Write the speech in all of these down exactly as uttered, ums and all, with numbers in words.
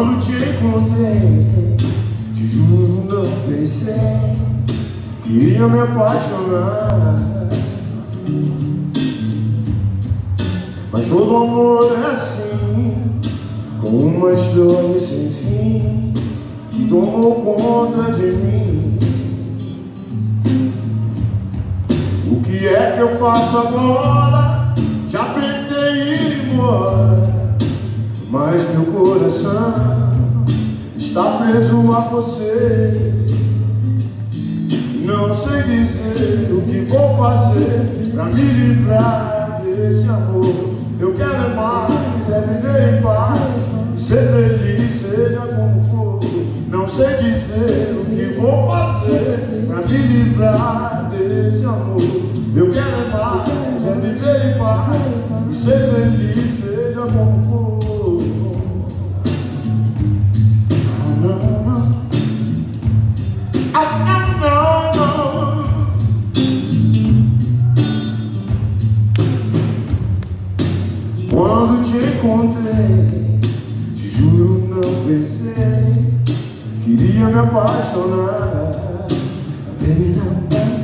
Quando te encontrei, te juro, não pensei que ia me apaixonar. Mas todo amor é assim, com uma história sem fim que tomou conta de mim. O que é que eu faço agora? Já tentei ir embora, mas meu coração está preso a você. Não sei dizer o que vou fazer pra me livrar desse amor. Eu quero é mais, é viver em paz e ser feliz, seja como for. Não sei dizer o que vou fazer pra me livrar desse amor. Eu quero é mais, é viver em paz e ser feliz, seja como for. Quando te encontrei, te juro, não pensei que iria me apaixonar. Baby, não,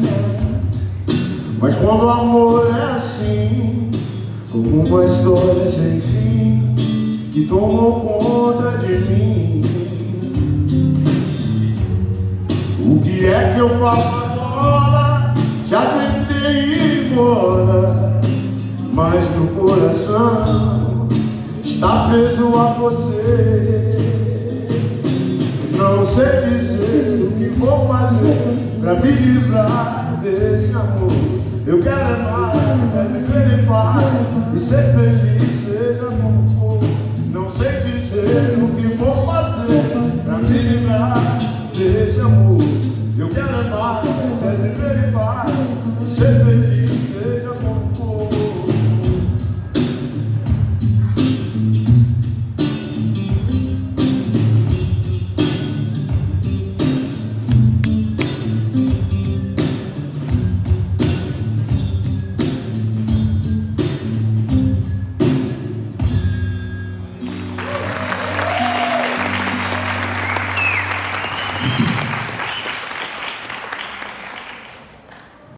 mas quando o amor é assim, como uma história sem fim que tomou conta de mim. O que é que eu faço agora? Já tentei ir embora, mas meu coração está preso a você. Não sei dizer o que vou fazer pra me livrar desse amor. Eu quero é mais, é viver em paz e ser feliz,